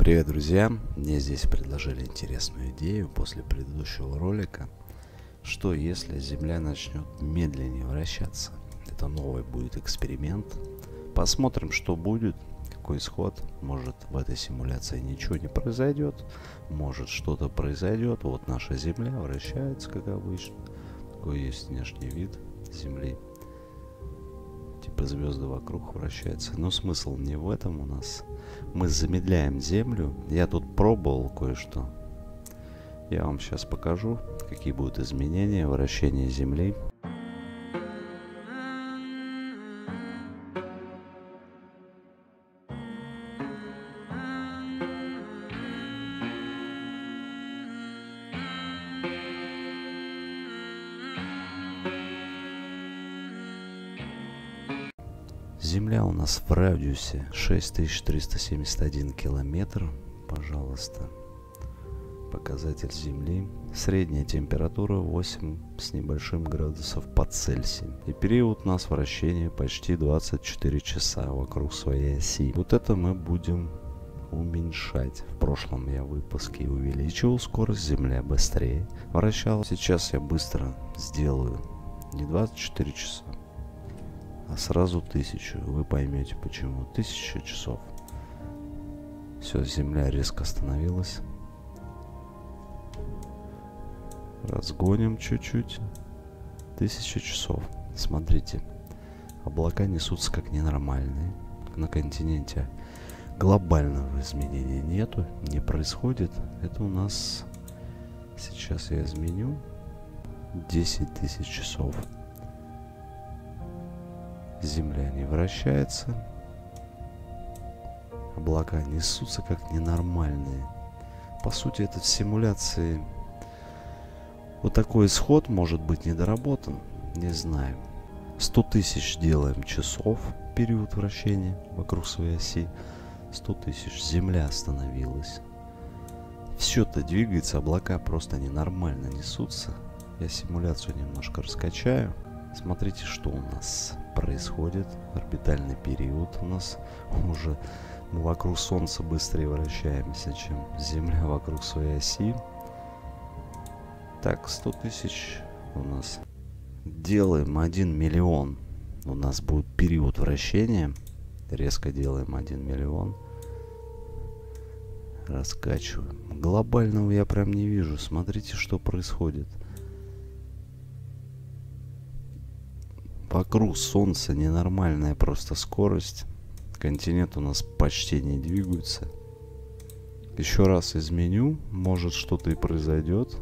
Привет, друзья! Мне здесь предложили интересную идею после предыдущего ролика. Что если Земля начнет медленнее вращаться? Это новый будет эксперимент. Посмотрим, что будет, какой исход. Может, в этой симуляции ничего не произойдет. Может, что-то произойдет. Вот наша Земля вращается, как обычно. Такой есть внешний вид Земли. Типа звезды вокруг вращаются. Но смысл не в этом у нас. Мы замедляем Землю. Я тут пробовал кое-что. Я вам сейчас покажу, какие будут изменения вращения Земли. Земля у нас в радиусе 6371 километр. Пожалуйста. Показатель Земли. Средняя температура 8 с небольшим градусов по Цельсию. И период у нас вращения почти 24 часа вокруг своей оси. Вот это мы будем уменьшать. В прошлом я в выпуске увеличивал скорость, Земля быстрее вращалась. Сейчас я быстро сделаю не 24 часа, а сразу 1000. Вы поймете почему. 1000 часов. Все, Земля резко остановилась. Разгоним чуть-чуть. 1000 часов. Смотрите. Облака несутся как ненормальные. На континенте глобального изменения нету. Не происходит. Это у нас... Сейчас я изменю. 10 000 часов. Земля не вращается. Облака несутся как ненормальные. По сути, это в симуляции... Вот такой исход может быть недоработан. Не знаю. 100 000 делаем часов. Период вращения вокруг своей оси. 100 000. Земля остановилась. Все-то двигается. Облака просто ненормально несутся. Я симуляцию немножко раскачаю. Смотрите, что у нас происходит. Орбитальный период у нас уже. Мы вокруг Солнца быстрее вращаемся, чем Земля вокруг своей оси. Так, 100 000 у нас. Делаем 1 миллион. У нас будет период вращения. Резко делаем 1 миллион. Раскачиваем. Глобального я прям не вижу. Смотрите, что происходит. Вокруг Солнца ненормальная просто скорость. Континент у нас почти не двигается. Еще раз изменю. Может, что-то и произойдет.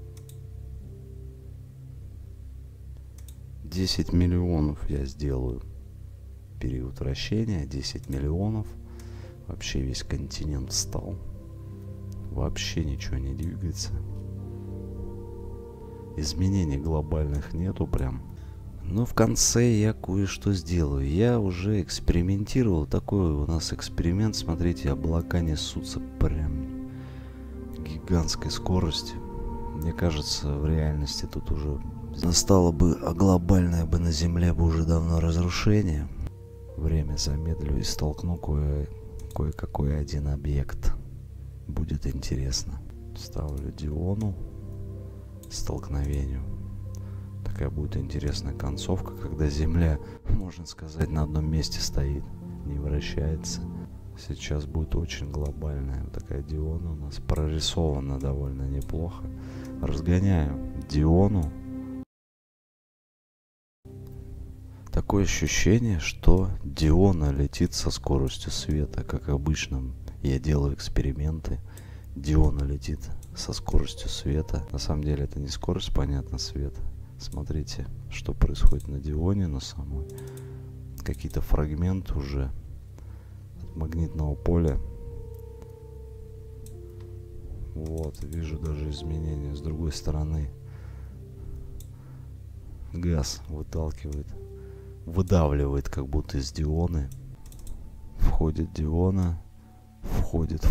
10 миллионов я сделаю. Период вращения 10 миллионов. Вообще весь континент встал. Вообще ничего не двигается. Изменений глобальных нету прям. Но в конце я кое-что сделаю. Я уже экспериментировал. Такой у нас эксперимент. Смотрите, облака несутся прям гигантской скоростью. Мне кажется, в реальности тут уже настало бы, а глобальное бы на Земле бы уже давно разрушение. Время замедлю и столкну кое-какой один объект. Будет интересно. Ставлю Диону. Столкновению. Такая будет интересная концовка, когда Земля, можно сказать, на одном месте стоит, не вращается. Сейчас будет очень глобальная вот такая Диона у нас прорисована довольно неплохо. Разгоняю Диону. Такое ощущение, что Диона летит со скоростью света, как обычно. Я делаю эксперименты. Диона летит со скоростью света. На самом деле это не скорость, понятно, света. Смотрите, что происходит на Дионе, на самой. Какие-то фрагменты уже от магнитного поля. Вот, вижу даже изменения. С другой стороны газ выдавливает как будто из Дионы. Входит Диона. Входит.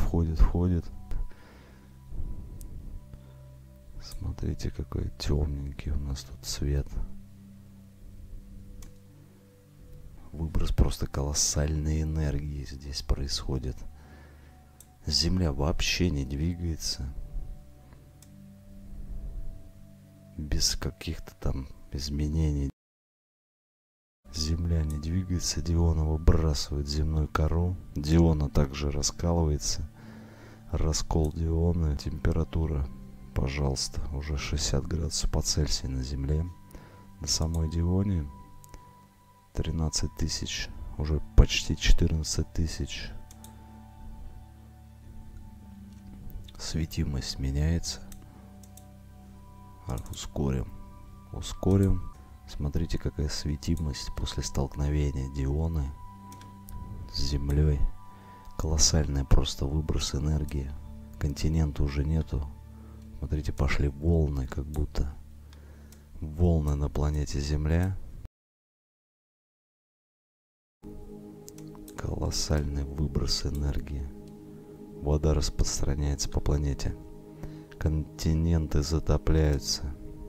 Смотрите, какой темненький у нас тут цвет. Выброс просто колоссальной энергии здесь происходит. Земля вообще не двигается. Без каких-то там изменений. Земля не двигается, Диона выбрасывает земную кору. Диона также раскалывается. Раскол Дионы. Температура, пожалуйста, уже 60 градусов по Цельсию на Земле. На самой Дионе 13 тысяч, уже почти 14 тысяч. Светимость меняется. Ускорим. Ускорим. Смотрите, какая светимость после столкновения Дионы с Землей. Колоссальный просто выброс энергии. Континента уже нету. Смотрите, пошли волны, как будто волны на планете Земля. Колоссальный выброс энергии. Вода распространяется по планете. Континенты затопляются.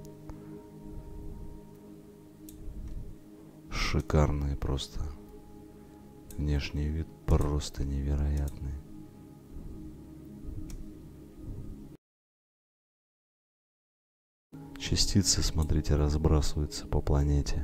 Шикарный просто. Внешний вид просто невероятный. Частицы, смотрите, разбрасываются по планете.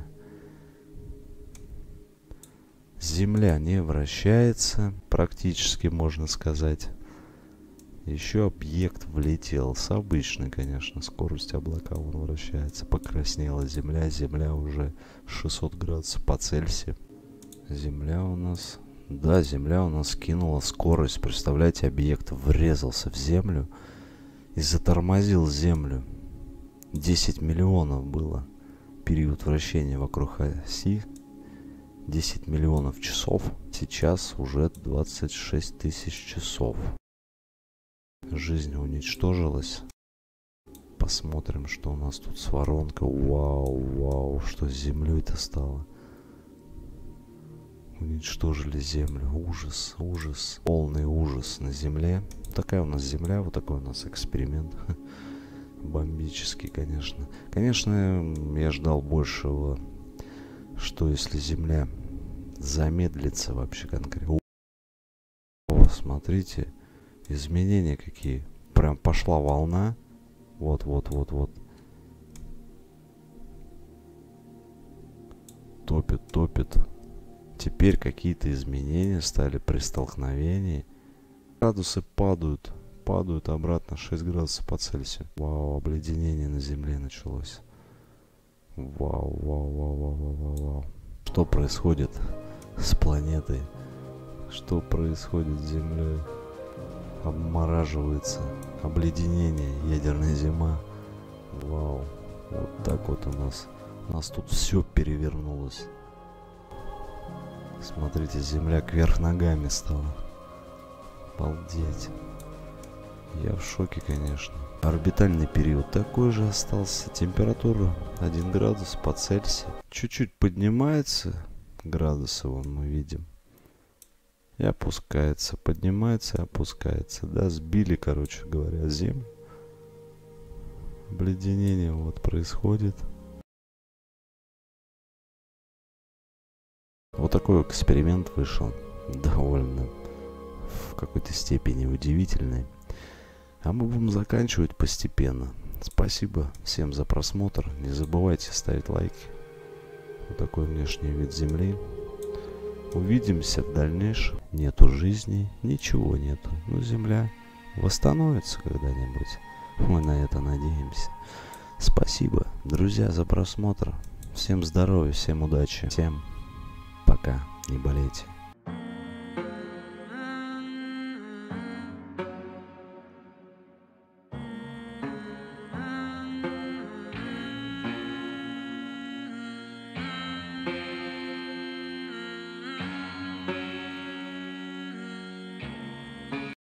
Земля не вращается, практически можно сказать. Еще объект влетел с обычной, конечно, скоростью облака, он вращается. Покраснела Земля, Земля уже 600 градусов по Цельсию. Земля у нас... Да, Земля у нас скинула скорость. Представляете, объект врезался в Землю и затормозил Землю. 10 миллионов было период вращения вокруг оси. 10 миллионов часов. Сейчас уже 26 тысяч часов. Жизнь уничтожилась. Посмотрим, что у нас тут с воронкой. Вау, вау, что с землей-то стало. Уничтожили землю. Ужас, ужас. Полный ужас на земле. Такая у нас земля, вот такой у нас эксперимент. Бомбический, конечно. Конечно, я ждал большего. Что если земля замедлится вообще конкретно. О, смотрите. Изменения какие. Прям пошла волна. Вот, вот, вот, вот. Топит, топит. Теперь какие-то изменения стали при столкновении. Градусы падают. Падают обратно 6 градусов по Цельсию. Вау, обледенение на Земле началось. Вау, вау, вау, вау, вау, вау. Что происходит с планетой? Что происходит с Землей? Обмораживается. Обледенение. Ядерная зима. Вау. Вот так вот у нас. У нас тут все перевернулось. Смотрите, Земля кверх ногами стала. Обалдеть. Я в шоке, конечно. Орбитальный период такой же остался. Температура 1 градус по Цельсию. Чуть-чуть поднимается. Градусы вон мы видим. И опускается. Поднимается и опускается. Да, сбили, короче говоря, Землю. Обледенение вот происходит. Вот такой эксперимент вышел. Довольно в какой-то степени удивительный. А мы будем заканчивать постепенно. Спасибо всем за просмотр. Не забывайте ставить лайки. Вот такой внешний вид Земли. Увидимся в дальнейшем. Нету жизни, ничего нету. Но Земля восстановится когда-нибудь. Мы на это надеемся. Спасибо, друзья, за просмотр. Всем здоровья, всем удачи. Всем пока. Не болейте.